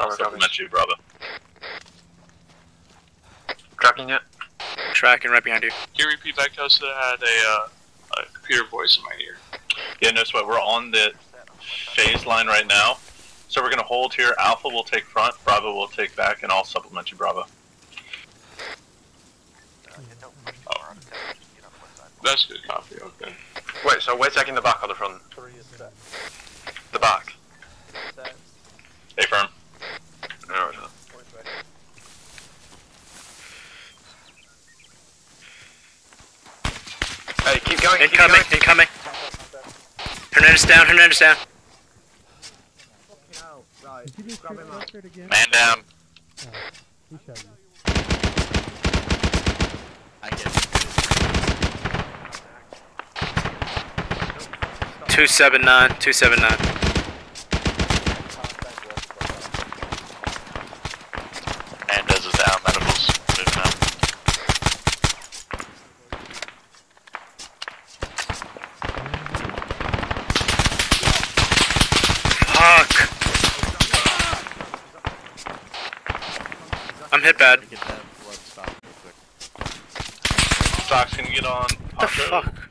I'll supplement you, Bravo. Tracking yet? Tracking right behind you. Can you repeat back to us that I had a computer voice in my ear? Yeah, no sweat. We're on the phase line right now. So we're going to hold here. Alpha will take front, Bravo will take back, and I'll supplement you, Bravo. Oh. That's good copy, okay. Wait, so we're taking the back or the front? The back. Stay firm. No, hey, keep going. Incoming, keep going. incoming. Hernandez down, Hernandez down. Man down. I get 279, 279. Mendez is down, medicals moving out. Fuck! I'm hit bad. get that blood stop real quick. Stocks, can you get on? What the fuck?